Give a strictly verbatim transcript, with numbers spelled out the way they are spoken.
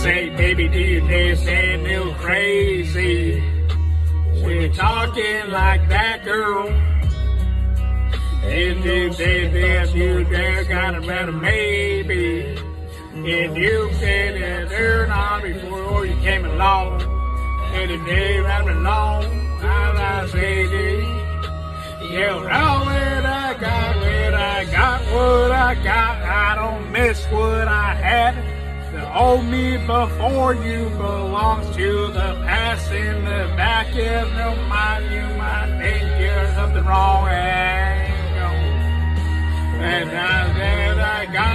say, baby, do you dare stand you crazy? When you're talking like that, girl. And you dare, dare, you dare, got a better maybe. And you said that they're not before you came along. And the day right along, as I say, yeah, all that I got, when I got what I got, I don't miss what I had. The old me before you belongs to the past. In the back of your mind, you might think you're something wrong. And I said I got